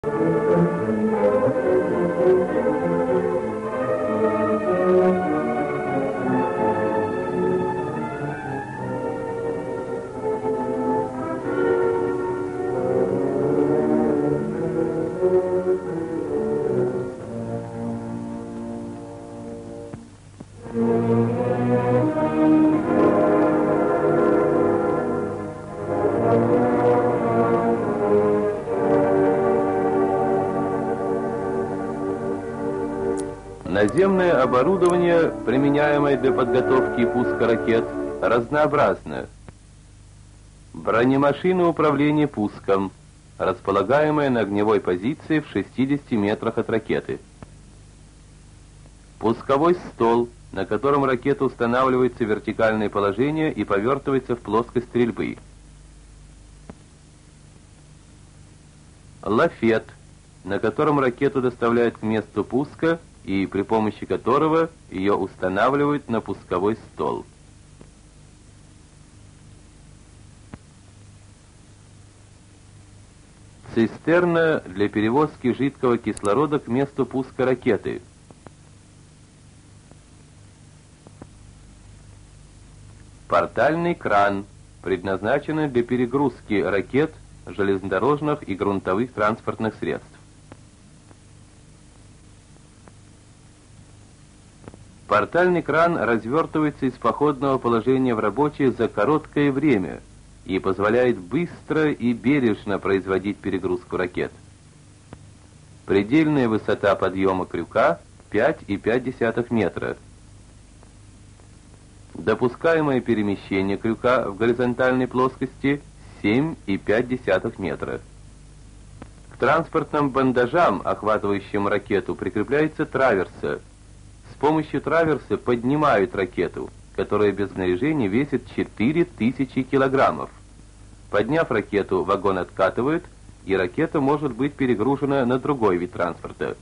Наземное оборудование, применяемое для подготовки и пуска ракет, разнообразно. Бронемашина управления пуском, располагаемая на огневой позиции в 60 метрах от ракеты. Пусковой стол, на котором ракета устанавливается в вертикальное положение и повертывается в плоскость стрельбы. Лафет, на котором ракету доставляют к месту пуска и при помощи которого ее устанавливают на пусковой стол. Цистерна для перевозки жидкого кислорода к месту пуска ракеты. Портальный кран, предназначенный для перегрузки ракет, железнодорожных и грунтовых транспортных средств. Портальный кран развертывается из походного положения в рабочее за короткое время и позволяет быстро и бережно производить перегрузку ракет. Предельная высота подъема крюка 5,5 метра. Допускаемое перемещение крюка в горизонтальной плоскости 7,5 метра. К транспортным бандажам, охватывающим ракету, прикрепляется траверса. С помощью траверса поднимают ракету, которая без снаряжения весит 4000 килограммов. Подняв ракету, вагон откатывают, и ракета может быть перегружена на другой вид транспорта.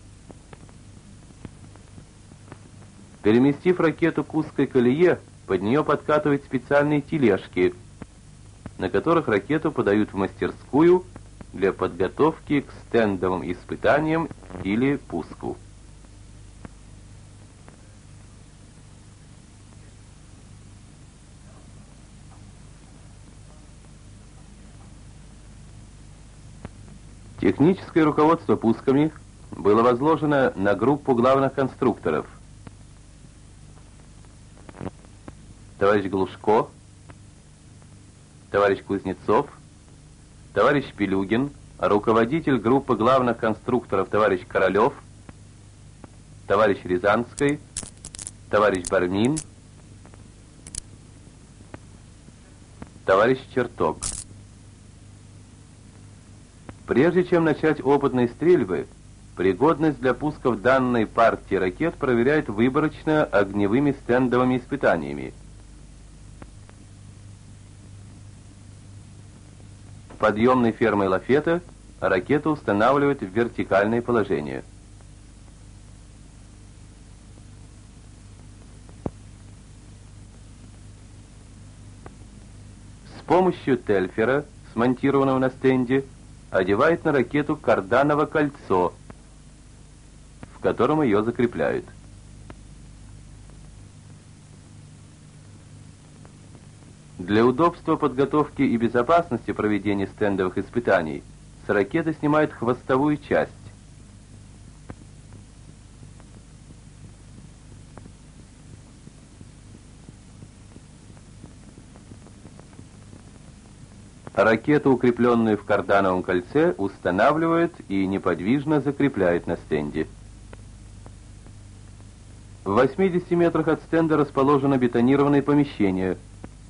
Переместив ракету к узкой колее, под нее подкатывают специальные тележки, на которых ракету подают в мастерскую для подготовки к стендовым испытаниям или пуску. Техническое руководство пусками было возложено на группу главных конструкторов. Товарищ Глушко, товарищ Кузнецов, товарищ Пилюгин, руководитель группы главных конструкторов товарищ Королев, товарищ Рязанский, товарищ Бармин, товарищ Черток. Прежде чем начать опытные стрельбы, пригодность для пусков данной партии ракет проверяют выборочно огневыми стендовыми испытаниями. Подъемной фермой лафета ракету устанавливают в вертикальное положение. С помощью тельфера, смонтированного на стенде, одевает на ракету кардановое кольцо, в котором ее закрепляют. Для удобства подготовки и безопасности проведения стендовых испытаний с ракеты снимают хвостовую часть. Ракету, укрепленную в кардановом кольце, устанавливают и неподвижно закрепляют на стенде. В 80 метрах от стенда расположено бетонированное помещение,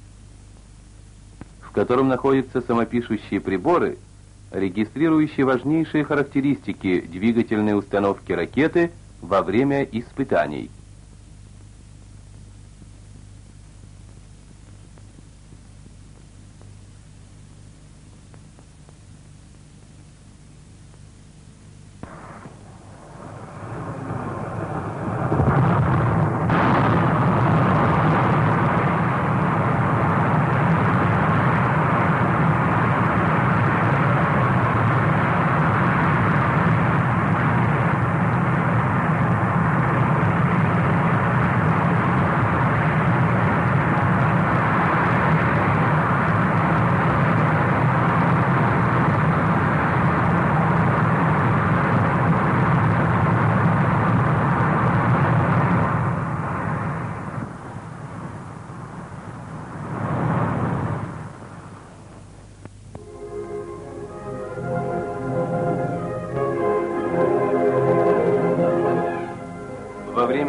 в котором находятся самопишущие приборы, регистрирующие важнейшие характеристики двигательной установки ракеты во время испытаний.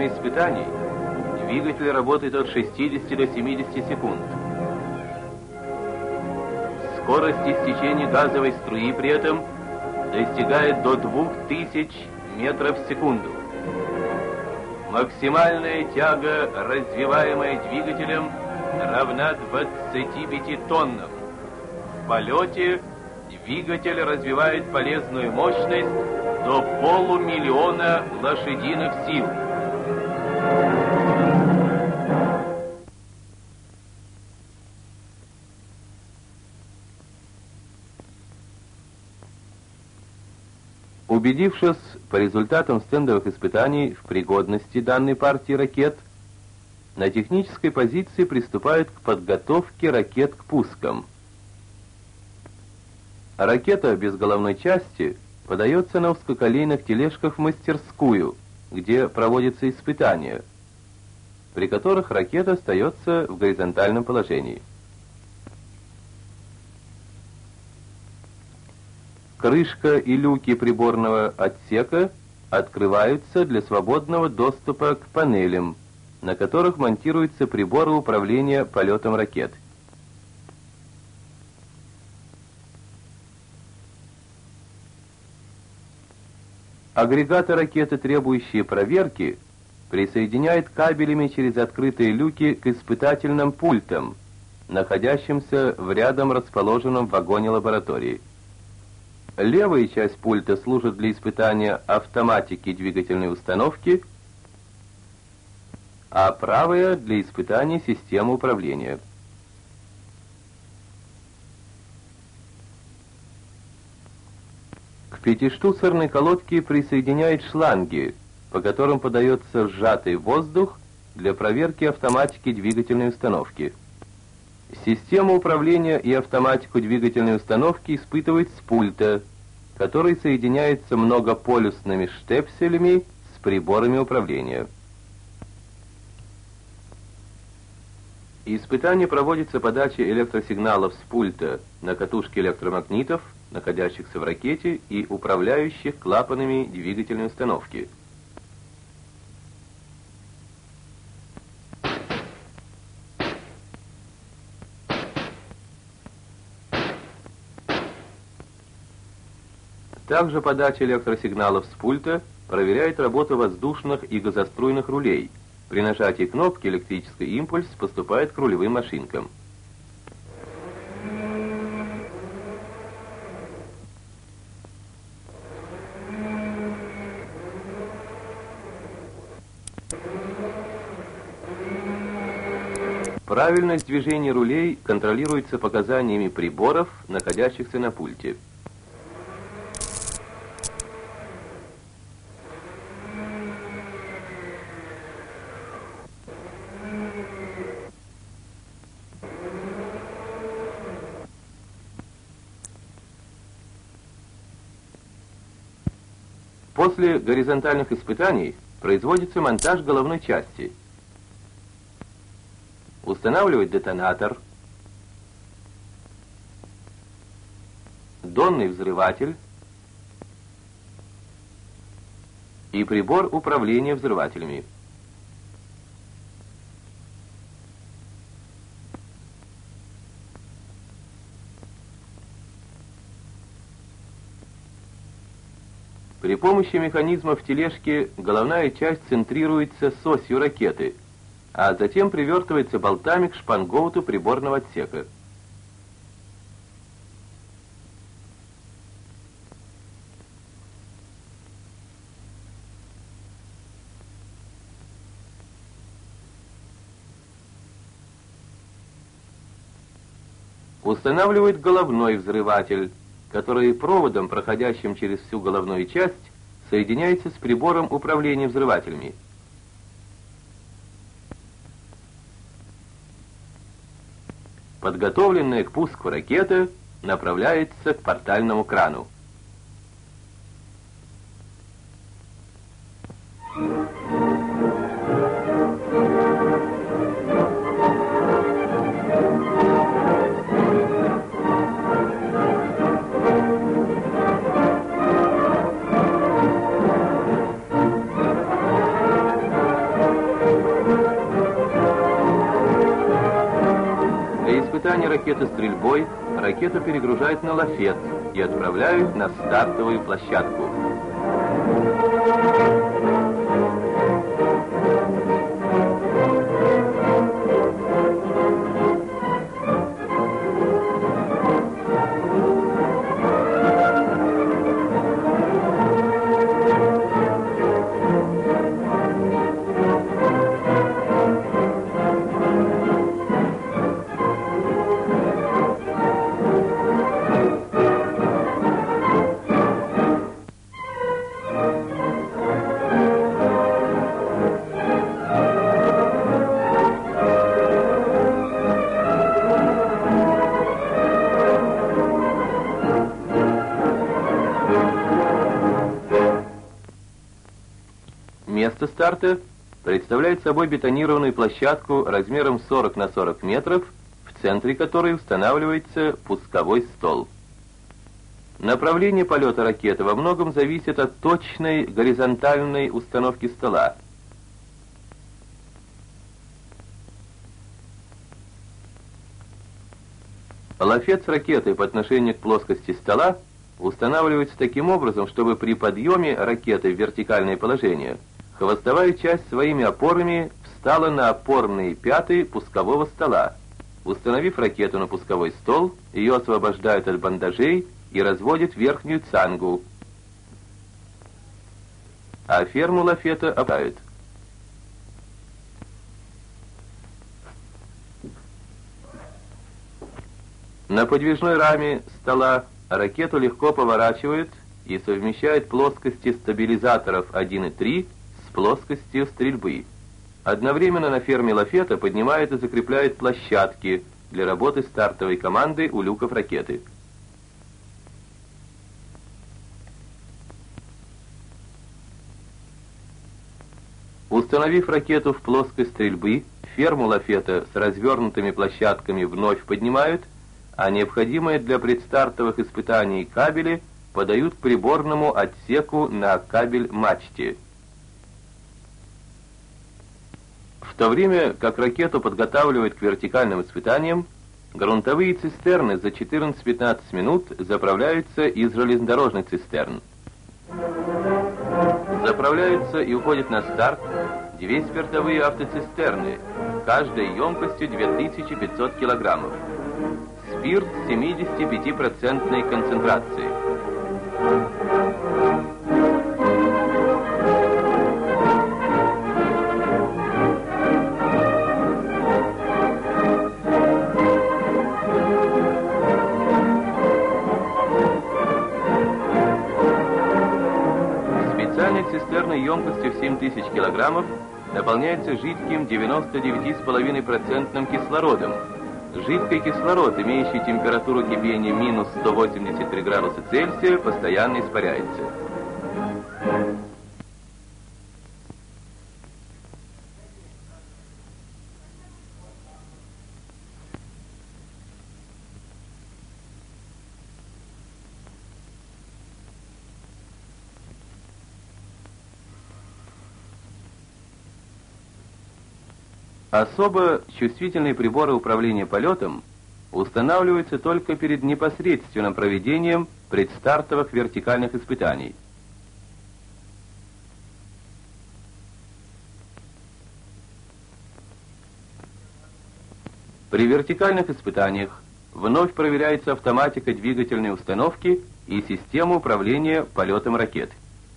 время испытаний двигатель работает от 60 до 70 секунд. Скорость истечения газовой струи при этом достигает до 2000 метров в секунду. Максимальная тяга, развиваемая двигателем, равна 25 тоннам. В полете двигатель развивает полезную мощность до 500 000 лошадиных сил. Убедившись по результатам стендовых испытаний в пригодности данной партии ракет, на технической позиции приступают к подготовке ракет к пускам. Ракета без головной части подается на узкоколейных тележках в мастерскую, где проводятся испытания, при которых ракета остается в горизонтальном положении. Крышка и люки приборного отсека открываются для свободного доступа к панелям, на которых монтируются приборы управления полетом ракет. Агрегаты ракеты, требующие проверки, присоединяют кабелями через открытые люки к испытательным пультам, находящимся в рядом расположенном вагоне лаборатории. Левая часть пульта служит для испытания автоматики двигательной установки, а правая для испытания системы управления. К пятиштуцерной колодке присоединяют шланги, по которым подается сжатый воздух для проверки автоматики двигательной установки. Систему управления и автоматику двигательной установки испытывают с пульта, который соединяется многополюсными штепселями с приборами управления. Испытание проводится подачей электросигналов с пульта на катушки электромагнитов, находящихся в ракете и управляющих клапанами двигательной установки. Также подача электросигналов с пульта проверяет работу воздушных и газоструйных рулей. При нажатии кнопки электрический импульс поступает к рулевым машинкам. Правильность движения рулей контролируется показаниями приборов, находящихся на пульте. После горизонтальных испытаний производится монтаж головной части. Устанавливать детонатор, донный взрыватель и прибор управления взрывателями. При помощи механизмов тележки головная часть центрируется с осью ракеты, а затем привертывается болтами к шпангоуту приборного отсека. Устанавливает головной взрыватель, который проводом, проходящим через всю головную часть, соединяется с прибором управления взрывателями. Подготовленная к пуску ракета направляется к портальному крану. завершения ракеты стрельбой ракету перегружают на лафет и отправляют на стартовую площадку. Место старта представляет собой бетонированную площадку размером 40 на 40 метров, в центре которой устанавливается пусковой стол. Направление полета ракеты во многом зависит от точной горизонтальной установки стола. Лафет с ракетой по отношению к плоскости стола устанавливается таким образом, чтобы при подъеме ракеты в вертикальное положение хвостовая часть своими опорами встала на опорные пяты пускового стола. Установив ракету на пусковой стол, ее освобождают от бандажей и разводят верхнюю цангу, а ферму лафета опускают. На подвижной раме стола ракету легко поворачивают и совмещают плоскости стабилизаторов 1 и 3 с плоскостью стрельбы. Одновременно на ферме лафета поднимают и закрепляют площадки для работы стартовой команды у люков ракеты. Установив ракету в плоскость стрельбы, ферму лафета с развернутыми площадками вновь поднимают, а необходимые для предстартовых испытаний кабели подают к приборному отсеку на кабель-мачте. В то время как ракету подготавливают к вертикальным испытаниям, грунтовые цистерны за 14-15 минут заправляются из железнодорожных цистерн. Заправляются и уходят на старт 2 спиртовые автоцистерны, каждой емкостью 2500 килограммов. Спирт 75% концентрации. Специальная цистерна емкостью в 7000 килограммов наполняется жидким 99,5% кислородом. Жидкий кислород, имеющий температуру кипения минус 183 градуса Цельсия, постоянно испаряется. Особо чувствительные приборы управления полетом устанавливаются только перед непосредственным проведением предстартовых вертикальных испытаний. При вертикальных испытаниях вновь проверяется автоматика двигательной установки и система управления полетом ракет.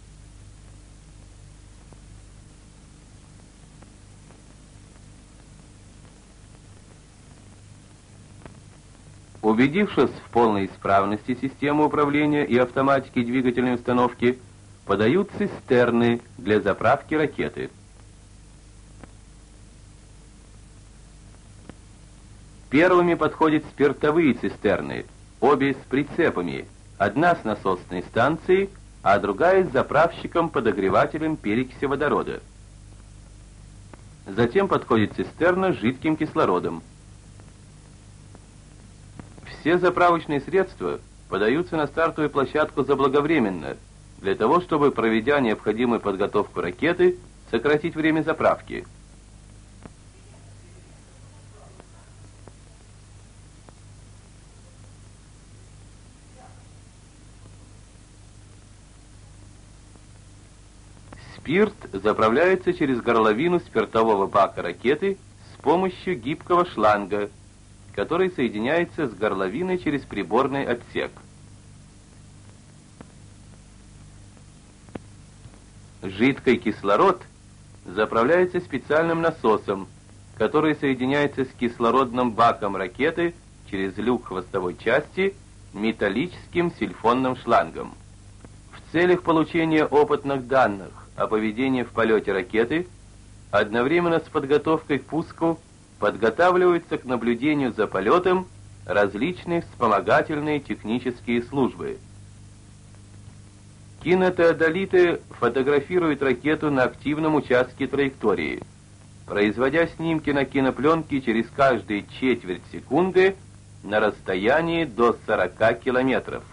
Убедившись в полной исправности системы управления и автоматики двигательной установки, подают цистерны для заправки ракеты. Первыми подходят спиртовые цистерны, обе с прицепами, одна с насосной станцией, а другая с заправщиком-подогревателем перекиси водорода. Затем подходит цистерна с жидким кислородом. Все заправочные средства подаются на стартовую площадку заблаговременно, для того, чтобы, проведя необходимую подготовку ракеты, сократить время заправки. Спирт заправляется через горловину спиртового бака ракеты с помощью гибкого шланга, который соединяется с горловиной через приборный отсек. Жидкий кислород заправляется специальным насосом, который соединяется с кислородным баком ракеты через люк хвостовой части металлическим сильфонным шлангом. В целях получения опытных данных о поведении в полете ракеты одновременно с подготовкой к пуску подготавливаются к наблюдению за полетом различные вспомогательные технические службы. Кинотеодолиты фотографируют ракету на активном участке траектории, производя снимки на кинопленке через каждые четверть секунды на расстоянии до 40 километров.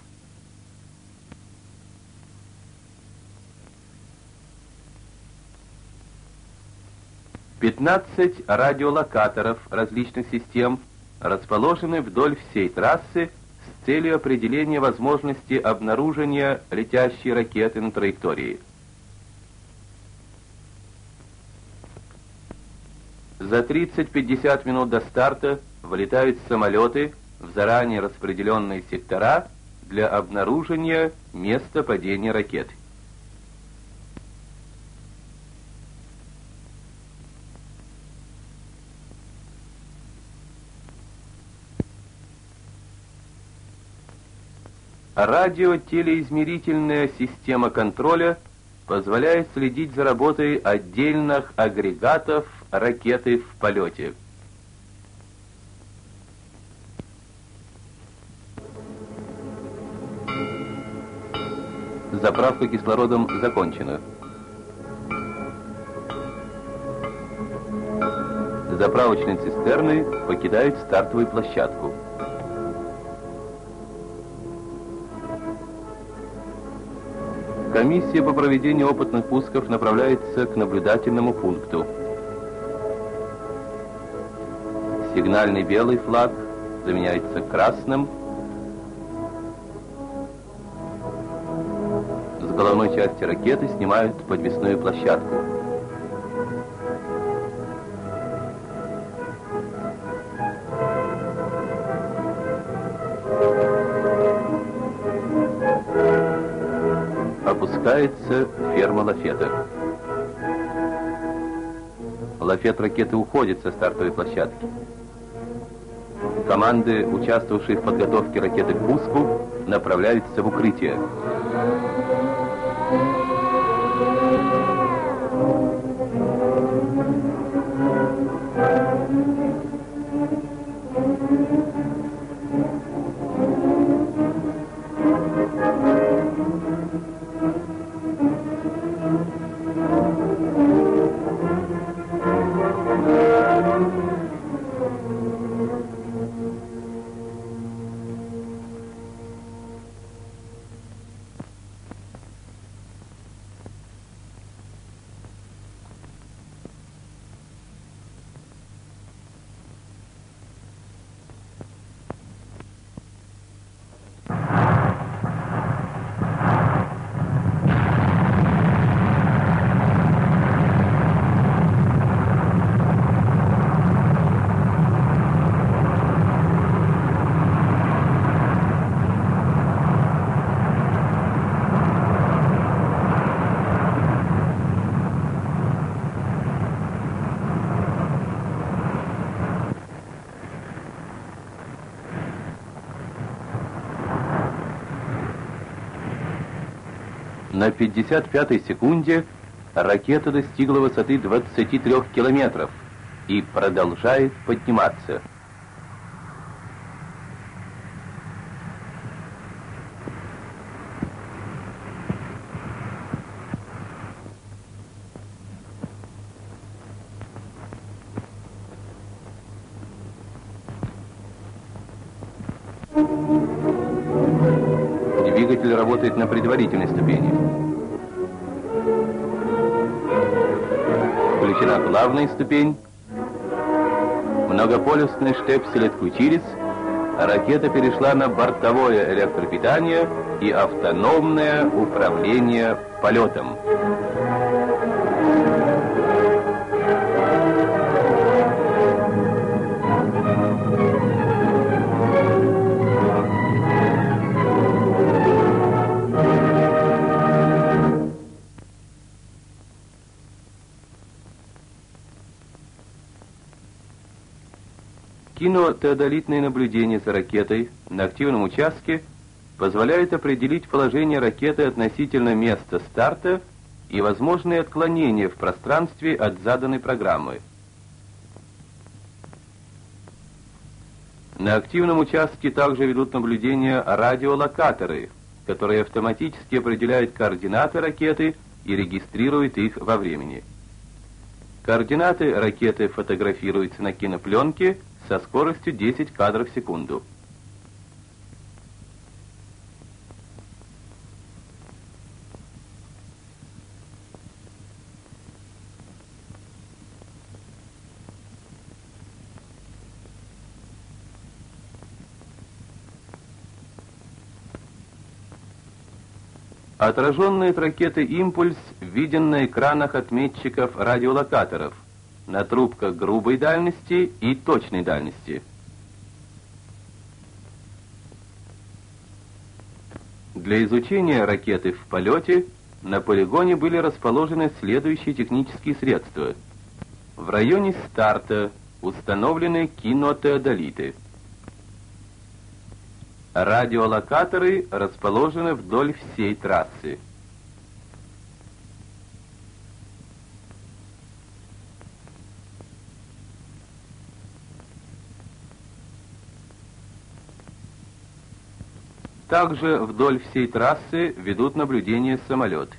«15 радиолокаторов различных систем расположены вдоль всей трассы с целью определения возможности обнаружения летящей ракеты на траектории. За 30-50 минут до старта вылетают самолеты в заранее распределенные сектора для обнаружения места падения ракеты. Радиотелеизмерительная система контроля позволяет следить за работой отдельных агрегатов ракеты в полете. Заправка кислородом закончена. Заправочные цистерны покидают стартовую площадку. Комиссия по проведению опытных пусков направляется к наблюдательному пункту. Сигнальный белый флаг заменяется красным. С головной части ракеты снимают подвесную площадку. Опускается ферма лафета. Лафет ракеты уходит со стартовой площадки. Команды, участвовавшие в подготовке ракеты к пуску, направляются в укрытие. На 55-й секунде ракета достигла высоты 23 километров и продолжает подниматься. Двигатель работает на предварительной ступени. Включена главная ступень. Многополюсный штепсель отключились. Ракета перешла на бортовое электропитание и автономное управление полетом. Кинотеодолитное наблюдение за ракетой на активном участке позволяет определить положение ракеты относительно места старта и возможные отклонения в пространстве от заданной программы. На активном участке также ведут наблюдения радиолокаторы, которые автоматически определяют координаты ракеты и регистрируют их во времени. Координаты ракеты фотографируются на кинопленке со скоростью 10 кадров в секунду. Отраженный от ракеты импульс виден на экранах отметчиков радиолокаторов, на трубках грубой дальности и точной дальности. Для изучения ракеты в полете на полигоне были расположены следующие технические средства. В районе старта установлены кинотеодолиты. Радиолокаторы расположены вдоль всей трассы. Также вдоль всей трассы ведут наблюдения самолеты.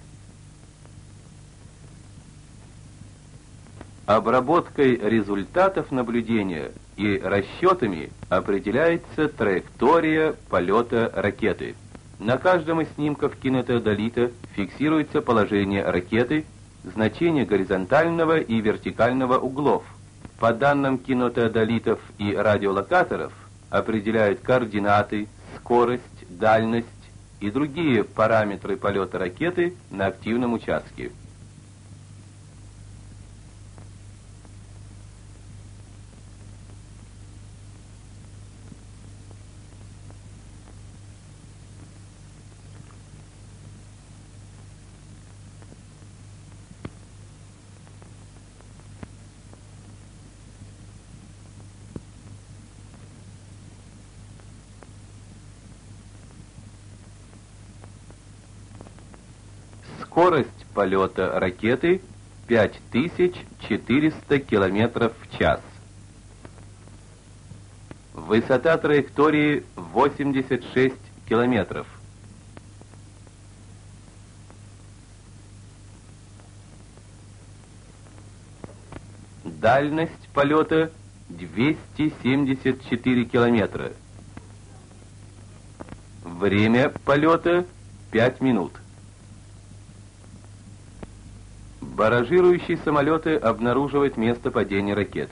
Обработкой результатов наблюдения и расчетами определяется траектория полета ракеты. На каждом из снимков кинотеодолита фиксируется положение ракеты, значение горизонтального и вертикального углов. По данным кинотеодолитов и радиолокаторов определяют координаты, скорость, дальность и другие параметры полета ракеты на активном участке. Скорость полета ракеты 5400 км в час. Высота траектории 86 километров. Дальность полета 274 километра. Время полета 5 минут. Баражирующие самолеты обнаруживают место падения ракет.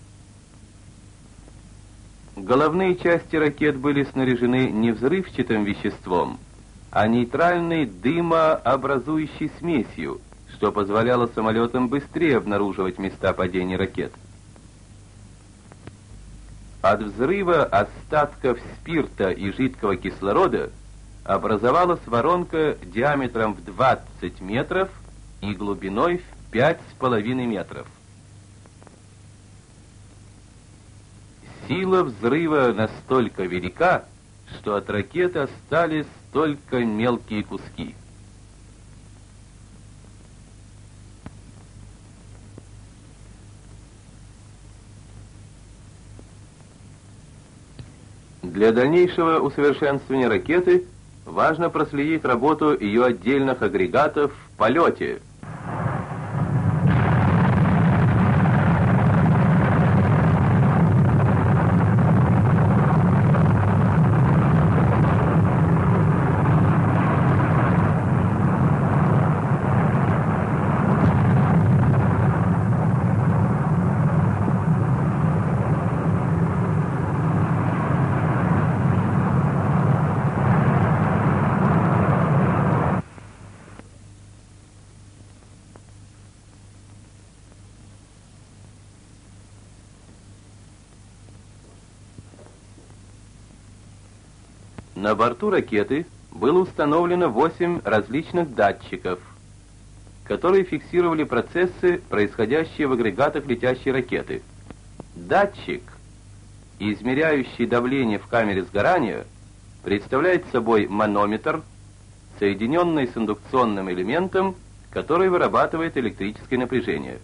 Головные части ракет были снаряжены не взрывчатым веществом, а нейтральной дымообразующей смесью, что позволяло самолетам быстрее обнаруживать места падения ракет. От взрыва остатков спирта и жидкого кислорода образовалась воронка диаметром в 20 метров и глубиной в 5,5 метров. Сила взрыва настолько велика, что от ракеты остались только мелкие куски. Для дальнейшего усовершенствования ракеты важно проследить работу ее отдельных агрегатов в полете. На борту ракеты было установлено 8 различных датчиков, которые фиксировали процессы, происходящие в агрегатах летящей ракеты. Датчик измеряющий давление в камере сгорания, представляет собой манометр, соединенный с индукционным элементом, который вырабатывает электрическое напряжение.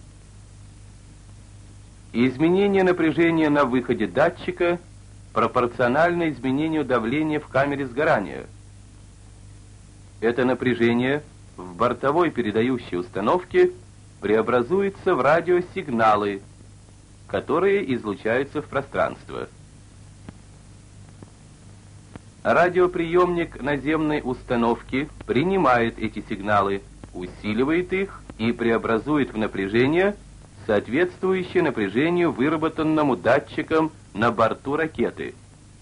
Изменение напряжения на выходе датчика пропорционально изменению давления в камере сгорания. Это напряжение в бортовой передающей установке преобразуется в радиосигналы, которые излучаются в пространство. Радиоприемник наземной установки принимает эти сигналы, усиливает их и преобразует в напряжение, соответствующее напряжению, выработанному датчиком на борту ракеты.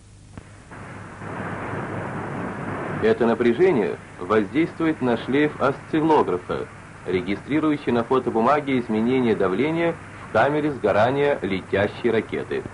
Это напряжение воздействует на шлейф осциллографа, регистрирующий на фотобумаге изменение давления в камере сгорания летящей ракеты.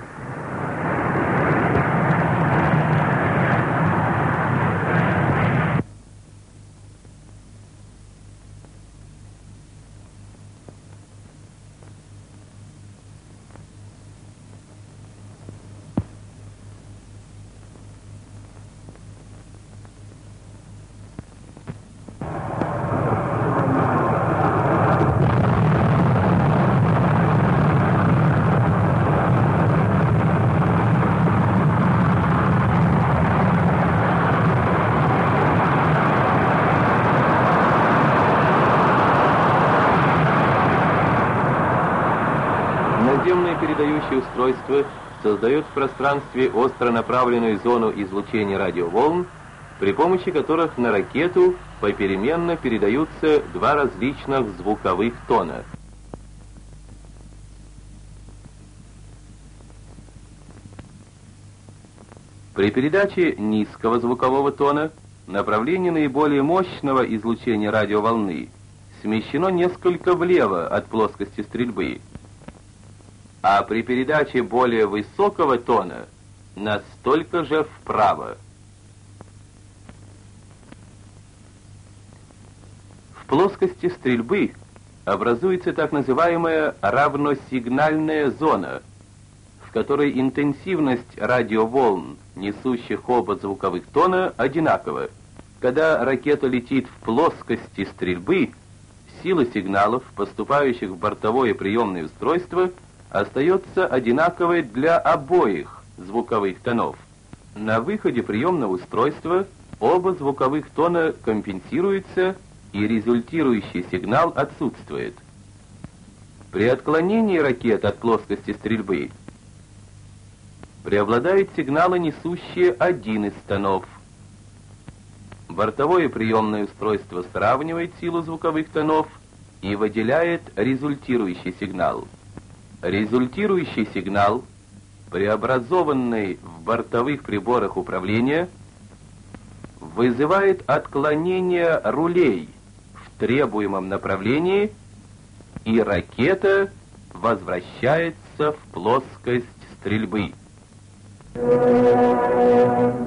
Наземное передающее устройство создает в пространстве остро направленную зону излучения радиоволн, при помощи которых на ракету попеременно передаются два различных звуковых тона. При передаче низкого звукового тона направление наиболее мощного излучения радиоволны смещено несколько влево от плоскости стрельбы, а при передаче более высокого тона настолько же вправо. В плоскости стрельбы образуется так называемая равносигнальная зона, в которой интенсивность радиоволн, несущих оба звуковых тона, одинакова. Когда ракета летит в плоскости стрельбы, сила сигналов, поступающих в бортовое приемное устройство, остается одинаковой для обоих звуковых тонов. На выходе приемного устройства оба звуковых тона компенсируются, и результирующий сигнал отсутствует. При отклонении ракет от плоскости стрельбы преобладают сигналы, несущие один из тонов. Бортовое приемное устройство сравнивает силу звуковых тонов и выделяет результирующий сигнал. Результирующий сигнал, преобразованный в бортовых приборах управления, вызывает отклонение рулей в требуемом направлении, и ракета возвращается в плоскость стрельбы.